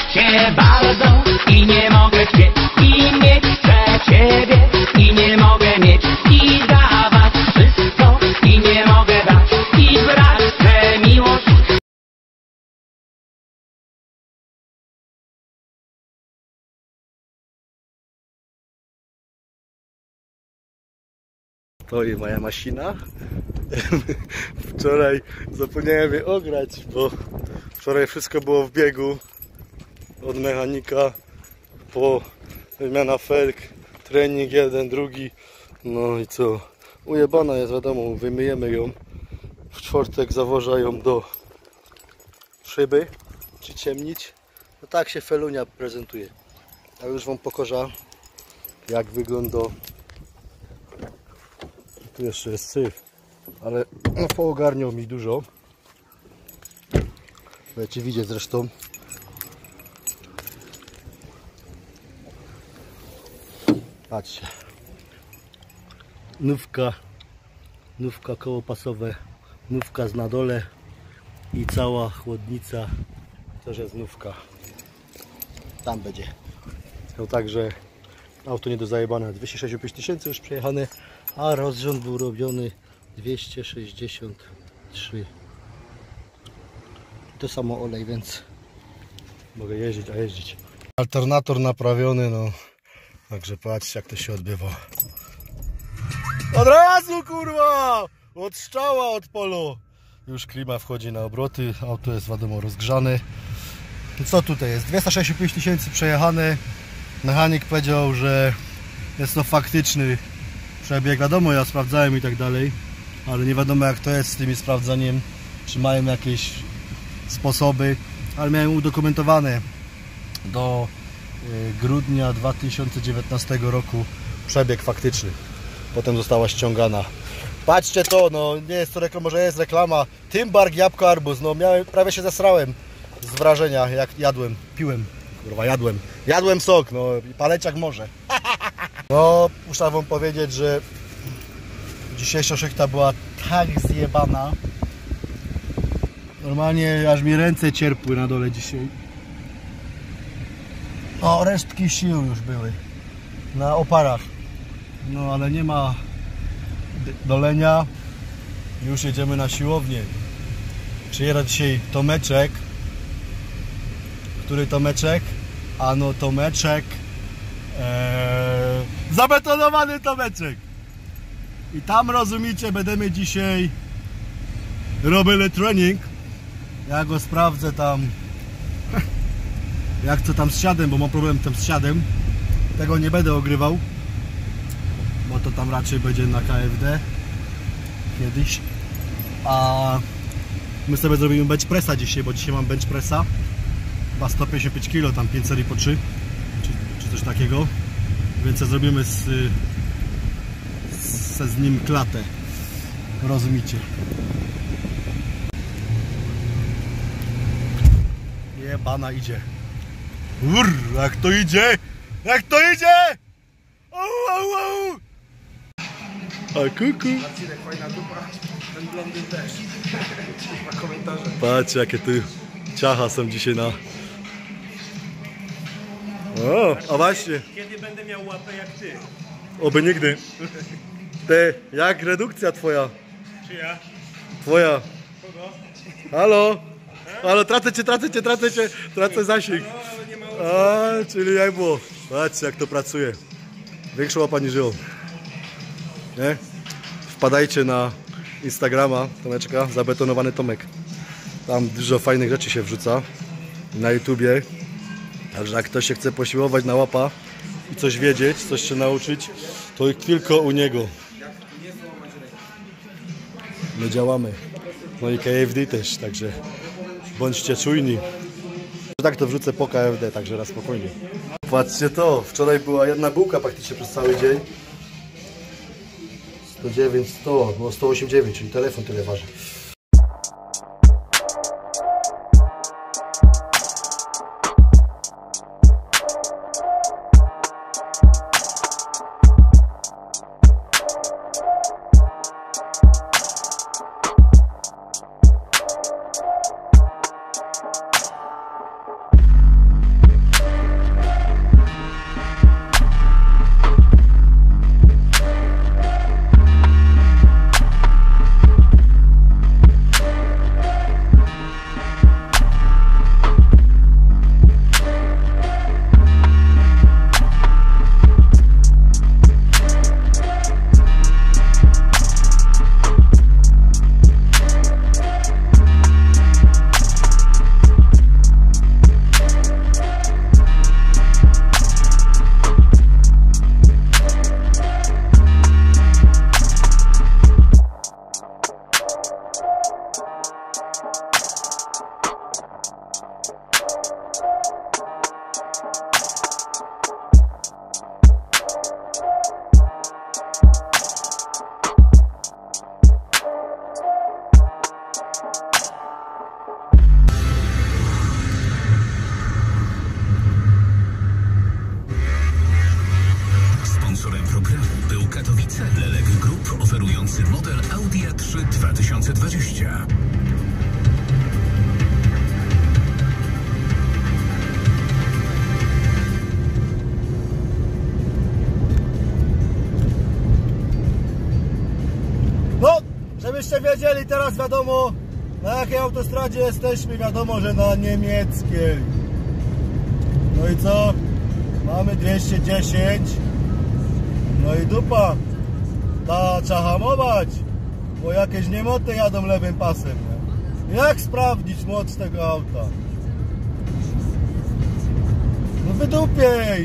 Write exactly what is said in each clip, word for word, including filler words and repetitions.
cię bardzo i nie mogę chcieć i mieć chcę ciebie i nie mogę mieć i dawać wszystko i nie mogę dać i brać tę miłość. To i moja maszyna. Wczoraj zapomniałem je ograć, bo wczoraj wszystko było w biegu. Od mechanika po wymiana felg, trening jeden, drugi. No i co? Ujebana jest, wiadomo, wymyjemy ją. W czwartek zawożę ją do szyby, przyciemnić. No tak się felunia prezentuje. A już wam pokażę, jak wygląda. Tu jeszcze jest syf, ale no, poogarniał mi dużo. Będziecie widzieć zresztą. Patrzcie. Nówka, nówka kołopasowe, nówka z na dole i cała chłodnica też jest nówka. Tam będzie. No także auto nie do zajebane. dwieście sześćdziesiąt pięć tysięcy już przejechane, a rozrząd był robiony dwieście sześćdziesiąt trzy. To samo olej, więc mogę jeździć, a jeździć. Alternator naprawiony, no. Także patrzcie, jak to się odbywa. Od razu, kurwa! Od strzała, od polu. Już klima wchodzi na obroty, auto jest wiadomo rozgrzane. Co tutaj jest? dwieście sześćdziesiąt pięć tysięcy przejechane. Mechanik powiedział, że jest to faktyczny przebieg. Wiadomo, ja sprawdzałem i tak dalej, ale nie wiadomo, jak to jest z tymi sprawdzaniem, czy mają jakieś sposoby, ale miałem udokumentowane do grudnia dwa tysiące dziewiętnastego roku przebieg faktyczny. Potem została ściągana. Patrzcie to, no nie jest to reklama, może jest reklama. Tymbark, jabłko, arbuz. No miałem, prawie się zesrałem z wrażenia, jak jadłem, piłem. Kurwa, jadłem. Jadłem sok, no i paleciak może. No, muszę wam powiedzieć, że dzisiejsza szychta była tak zjebana. Normalnie aż mi ręce cierpły na dole dzisiaj. O, resztki sił już były na oparach. No ale nie ma dolenia. Już jedziemy na siłownię. Przyjeżdża dzisiaj Tomeczek. Który Tomeczek? Ano Tomeczek. Eee, zabetonowany Tomeczek. I tam, rozumiecie, będziemy dzisiaj robili trening. Ja go sprawdzę tam, jak co tam z siadem, bo mam problem tam z siadem. Tego nie będę ogrywał, bo to tam raczej będzie na K F D kiedyś. A my sobie zrobimy bench pressa dzisiaj, bo dzisiaj mam bench pressa. Chyba sto pięćdziesiąt pięć kilo, tam pięć serii po trzy, czy, czy coś takiego. Więc zrobimy z, z, z nim klatę. Rozumiecie? Jebana idzie. Urr, jak to idzie? Jak to idzie? Au, au, au. A kuku. Patrz, jakie tu ciacha są dzisiaj na... O, a właśnie. Kiedy będę miał łapę jak ty? Oby nigdy. Ty, jak redukcja twoja? Czyja? Twoja. Kogo? Halo? Halo, tracę cię, tracę cię, tracę cię, tracę zasięg. A, czyli jak było? Patrzcie, jak to pracuje. Większa łapa niż ją. Nie? Wpadajcie na Instagrama Tomeczka, zabetonowany Tomek. Tam dużo fajnych rzeczy się wrzuca na YouTubie. Także jak ktoś się chce posiłować na łapa i coś wiedzieć, coś się nauczyć, to tylko u niego. My działamy. No i K F D też, także bądźcie czujni. Tak to wrzucę po K F D, także raz spokojnie. Patrzcie to, wczoraj była jedna bułka praktycznie przez cały dzień. sto dziewięć, sto, było sto osiemdziesiąt dziewięć, czyli telefon tyle waży. Sponsorem programu był Katowice Lelek Group, oferujący model Audi A trzy dwa tysiące dwadzieścia. No, żebyście wiedzieli, teraz wiadomo, na jakiej autostradzie jesteśmy. Wiadomo, że na niemieckiej. No i co? Mamy dwieście dziesięć. No i dupa. Ta trzeba hamować, bo jakieś niemoty jadą lewym pasem. Nie? Jak sprawdzić moc tego auta? No wydupiej.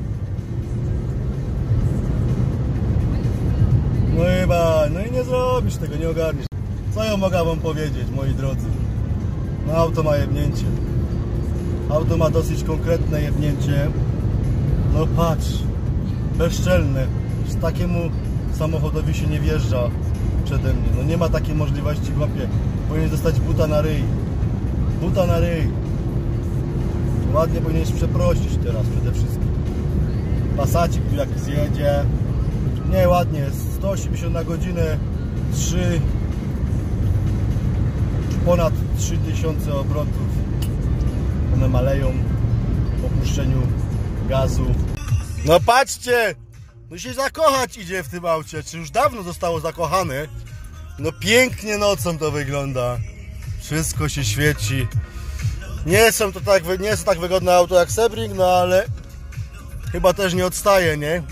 No chyba, no i nie zrobisz tego, nie ogarniesz. Co ja mogę wam powiedzieć, moi drodzy? No auto ma jebnięcie. Auto ma dosyć konkretne jebnięcie. No patrz, bezczelne. Z takiemu samochodowi się nie wjeżdża przede mnie. No nie ma takiej możliwości, chłopie. Powinien dostać buta na ryj. Buta na ryj. Ładnie powinieneś przeprosić teraz przede wszystkim. Passacik tu jak zjedzie. Nie, ładnie. sto osiemdziesiąt na godzinę. trzy ponad trzy tysiące obrotów. One maleją po puszczeniu gazu. No patrzcie! No się zakochać idzie w tym aucie. Czy już dawno zostało zakochane? No pięknie nocą to wygląda. Wszystko się świeci. Nie są to tak, nie jest tak wygodne auto jak Sebring, no ale chyba też nie odstaje, nie?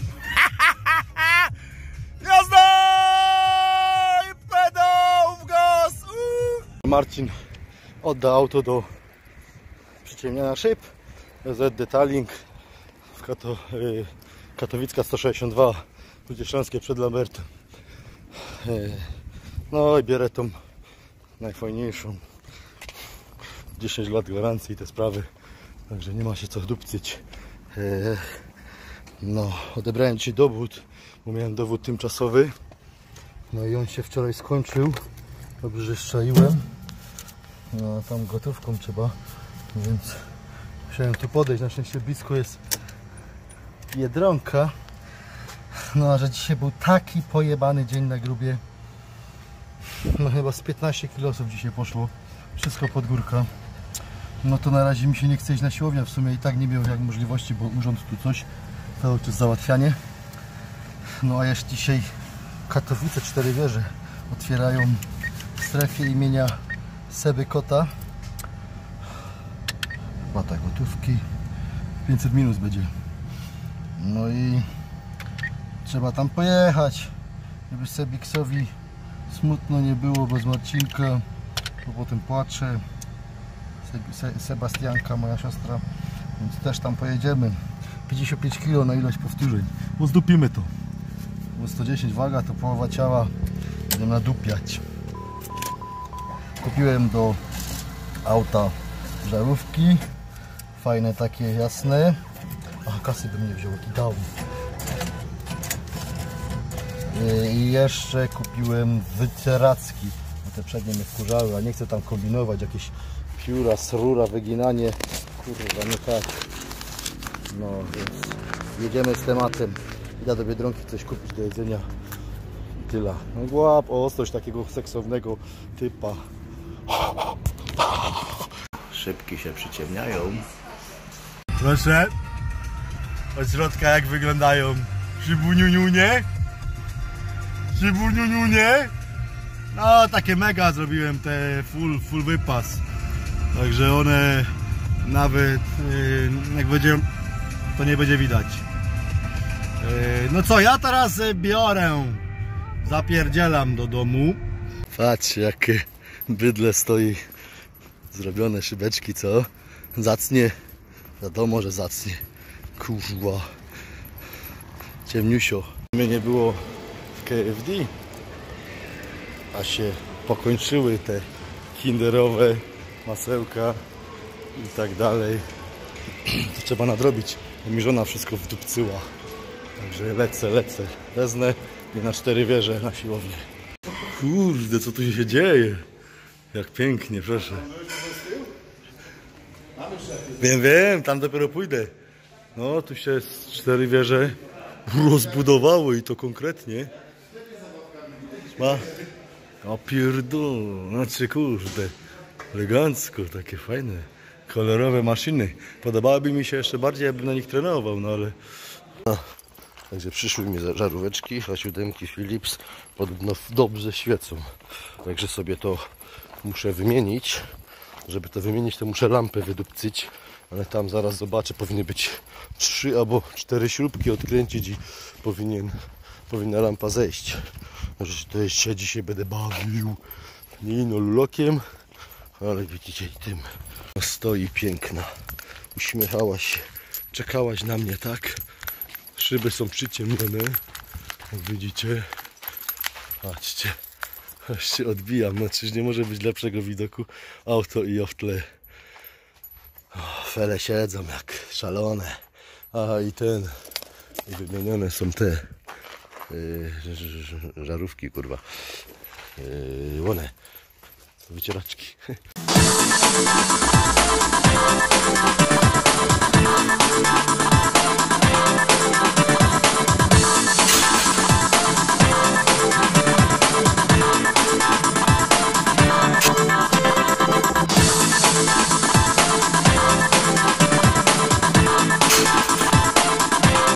Jazda! I pedał w gaz! Uuu. Marcin odda auto do przyciemniania szyb. Z Detailing w Kato, y, Katowicka sto sześćdziesiąt dwa, ludzie śląskie przed Lambertem. Y, no i bierę tą najfajniejszą. dziesięć lat gwarancji i te sprawy, także nie ma się co dupcyć. Y, no, odebrałem dzisiaj dowód, bo miałem dowód tymczasowy. No i on się wczoraj skończył. Dobrze, że strzeliłem. No, tam gotówką trzeba, więc musiałem tu podejść. Na szczęście blisko jest Biedronka. No a że dzisiaj był taki pojebany dzień na grubie. No chyba z piętnaście kilosów dzisiaj poszło. Wszystko pod górka. No to na razie mi się nie chce iść na siłownię. W sumie i tak nie miał jak możliwości, bo urząd tu coś. Cały czas załatwianie. No a jeszcze dzisiaj Katowice Cztery Wieże otwierają w strefie imienia Seby Kota. Płata gotówki. pięćset minus będzie. No i trzeba tam pojechać, żeby Sebiksowi smutno nie było bez Marcinka, bo potem płacze. Se Sebastianka, moja siostra, więc też tam pojedziemy. pięćdziesiąt pięć kilo na ilość powtórzeń, bo zdupimy to. Bo sto dziesięć waga to połowa ciała, będziemy nadupiać. Kupiłem do auta żarówki, fajne takie jasne. A kasy bym nie wziął, jaki dał. I jeszcze kupiłem wyceracki, bo te przednie mnie wkurzały, a nie chcę tam kombinować, jakieś pióra, srura, wyginanie. Kurwa, nie tak. No więc jedziemy z tematem. Idę do Biedronki coś kupić do jedzenia i tyle. No łap, o, coś takiego seksownego typa. Szybki się przyciemniają. Proszę. Od środka jak wyglądają. Szybuniuniunie. Szybuniuniunie. No takie mega zrobiłem te full, full wypas. Także one nawet yy, jak będzie, to nie będzie widać. Yy, no co, ja teraz biorę. Zapierdzielam do domu. Patrzcie jakie bydle stoi. Zrobione szybeczki, co? Zacnie. Wiadomo, że zacnie. Kurwa. Ciemniusio. Mnie nie było w K F D, a się pokończyły te kinderowe masełka i tak dalej. To trzeba nadrobić. Bo mi żona wszystko wdupcyła. Także lecę, lecę. Wezmę i na cztery wieże na siłownię. Kurde, co tu się dzieje? Jak pięknie, proszę. Wiem, wiem, tam dopiero pójdę. No, tu się z cztery wieże rozbudowało i to konkretnie. Ma. O pierdol, znaczy kurde. Elegancko, takie fajne, kolorowe maszyny. Podobałoby mi się jeszcze bardziej, jakbym na nich trenował, no ale... No. Także przyszły mi żaróweczki, a siódemki Philips podobno dobrze świecą. Także sobie to muszę wymienić. Żeby to wymienić, to muszę lampę wydupcyć. Ale tam zaraz zobaczę, powinny być trzy albo cztery śrubki odkręcić i powinien, powinna lampa zejść. Może to jeszcze się dzisiaj będę bawił. Nie ino lulokiem, ale widzicie i tym. Stoi piękna. Uśmiechałaś się, czekałaś na mnie, tak? Szyby są przyciemnione, jak widzicie. Patrzcie, aż się odbijam. No czyż nie może być lepszego widoku? Auto i o w tle. O, fele siedzą jak szalone. A i ten. I wymienione są te yy, żarówki, kurwa. Yy, one. Wycieraczki.